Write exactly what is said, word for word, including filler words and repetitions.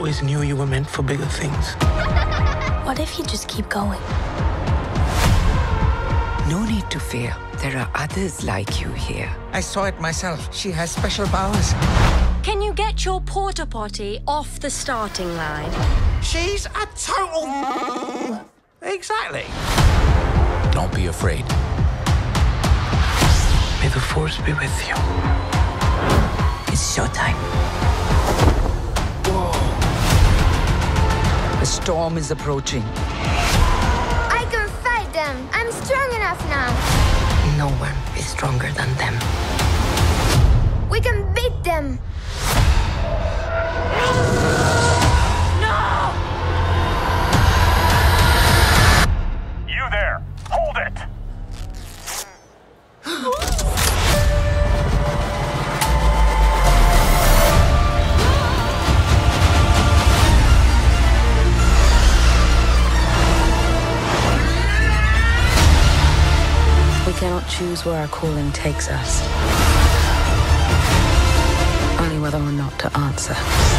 always knew you were meant for bigger things. What if you just keep going? No need to fear. There are others like you here. I saw it myself. She has special powers. Can you get your porta potty off the starting line? She's a total... Exactly. Don't be afraid. May the Force be with you. It's showtime. Whoa. The storm is approaching. I can fight them. I'm strong enough now. No one is stronger than them. We can beat them. No! You there! Hold it! We cannot choose where our calling takes us. Only whether or not to answer.